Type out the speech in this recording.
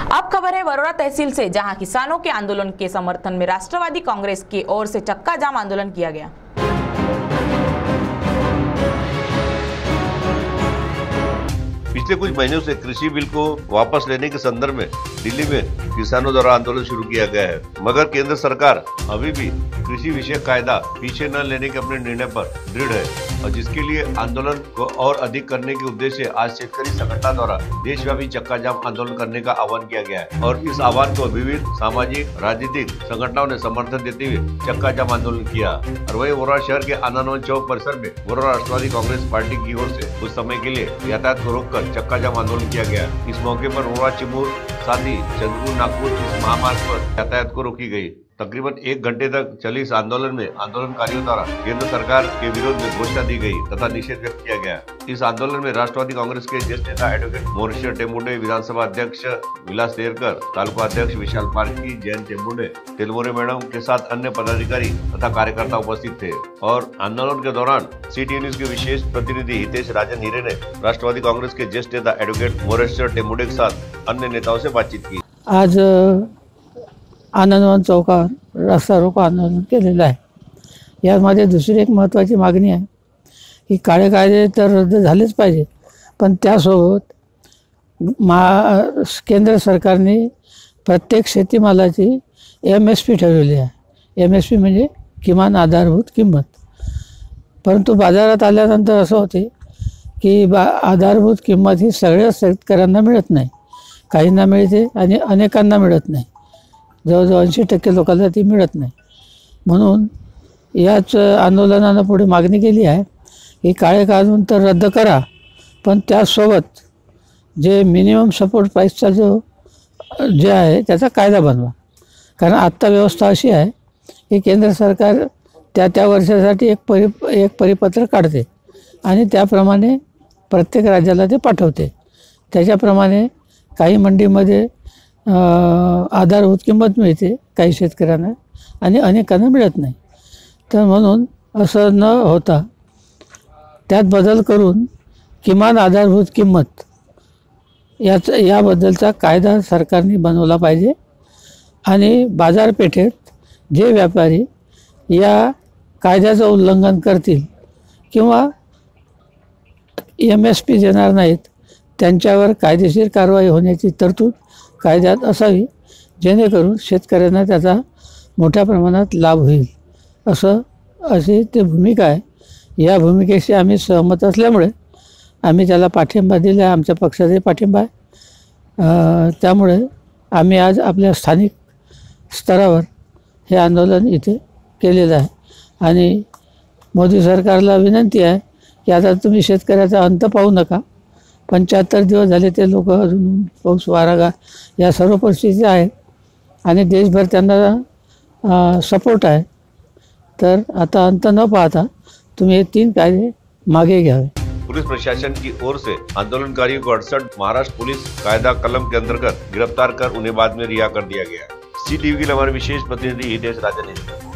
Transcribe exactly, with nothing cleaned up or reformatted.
अब खबर है वरोरा तहसील से, जहां किसानों के आंदोलन के समर्थन में राष्ट्रवादी कांग्रेस की ओर से चक्का जाम आंदोलन किया गया। पिछले कुछ महीनों से कृषि बिल को वापस लेने के संदर्भ में दिल्ली में किसानों द्वारा आंदोलन शुरू किया गया है, मगर केंद्र सरकार अभी भी कृषि विषयक कायदा पीछे न लेने के अपने निर्णय पर दृढ़ है, और जिसके लिए आंदोलन को और अधिक करने के उद्देश्य से आज शेतकरी संगठन द्वारा देशव्यापी चक्का जाम आंदोलन करने का आह्वान किया गया है। और इस आह्वान को विविध सामाजिक राजनीतिक संगठनों ने समर्थन देते हुए चक्का जाम आंदोलन किया। और वही वरोरा शहर के आनंदवन चौक परिसर में वरोरा राष्ट्रवादी कांग्रेस पार्टी की ओर से कुछ समय के लिए यातायात को रोककर चक्का जाम आंदोलन किया गया। इस मौके पर वरोरा चिमूर साथी चंद्रपुर नागपुर इस महामार्ग पर यातायात को रोकी गई। तकरीबन एक घंटे तक चली इस आंदोलन में आंदोलनकारियों द्वारा केंद्र सरकार के विरोध में घोषणा दी गई तथा निषेध व्यक्त किया गया। इस आंदोलन में राष्ट्रवादी कांग्रेस के ज्येष्ठ नेता एडवोकेट मोरेश्वर टेम्बुडे, विधानसभा अध्यक्ष विलास देरकर, तालुका अध्यक्ष विशाल पारकी, जैन टेम्बुडे, तेलमोरे मैडम के साथ अन्य पदाधिकारी तथा कार्यकर्ता उपस्थित थे। और आंदोलन के दौरान सिटी न्यूज के विशेष प्रतिनिधि हितेश राजन हीरे ने राष्ट्रवादी कांग्रेस के ज्येष्ठ नेता एडवोकेट मोरेश्वर टेम्बुडे के साथ अन्य नेताओं से बातचीत की। आज आनंदवन चौकावर रस्ता रोको आंदोलन केलेलं आहे। यामध्ये दुसरी एक महत्त्वाची मागणी आहे की काळे कायदे तर रद्द झालेच पाहिजे, पण त्यासोबत मा केंद्र सरकारने प्रत्येक शेतीमालाची एम एस पी ठरवली आहे। एम एस पी म्हणजे किमान आधारभूत किंमत, परंतु बाजारात आल्यानंतर असं होते की बा आधारभूत किंमत ही सगळ्या शेतकऱ्यांना मिळत नाही, काहींना मिळते आणि अनेकांना मिळत नाही, जवळजवळ ऐंशी टक्के लोकांना ती मिळत नाही। म्हणून याच आंदोलनानं पुढे मागणी केली आहे की काळे कानून तर रद्द करा, पण त्यासोबत जे मिनिमम सपोर्ट प्राईसचा जो जे आहे त्याचा कायदा बनवा। कारण आत्ता व्यवस्था अशी आहे की केंद्र सरकार त्या त्या वर्षासाठी एक परि एक परिपत्र काढते आणि त्याप्रमाणे प्रत्येक राज्याला ते पाठवते। त्याच्याप्रमाणे काही मंडीमध्ये आधारभूत किंमत मिळते काही शेतकऱ्यांना आणि अनेकांना मिळत नाही। तर म्हणून असं न होता त्यात बदल करून किमान आधारभूत किंमत याच याबद्दलचा कायदा सरकारने बनवला पाहिजे आणि बाजारपेठेत जे व्यापारी या कायद्याचं उल्लंघन करतील किंवा एम एस पी देणार नाहीत त्यांच्यावर कायदेशीर कारवाई होण्याची तरतूद कायद्यात असावी, जेणेकरून शेतकऱ्यांना त्याचा मोठ्या प्रमाणात लाभ होईल, असं अशी ती भूमिका आहे। या भूमिकेशी आम्ही सहमत असल्यामुळे आम्ही त्याला पाठिंबा दिला आहे, आमच्या पक्षाचे पाठिंबा आहे। त्यामुळे आम्ही आज आपल्या स्थानिक स्तरावर हे आंदोलन इथे केलेलं आहे आणि मोदी सरकारला विनंती आहे की आता तुम्ही शेतकऱ्याचा अंत पाहू नका। पंच्याहत्तर दिवस झाले ते लोक अजून पाऊस वारा या सर्व परिस्थिती आहेत आणि देशभर त्यांना सपोर्ट आहे। तर आता अंत न पाहता तुम्ही हे तीन कायदे मागे घ्यावे। पुलिस प्रशासन की ओर से आंदोलनकारियों को अड़सठ महाराष्ट्र पुलिस कायदा कलम के अंतर्गत गिरफ्तार कर उन्हें बाद में रिहा कर दिया गया। सी टीवी के लिए हमारे विशेष प्रतिनिधि हितेश राजन।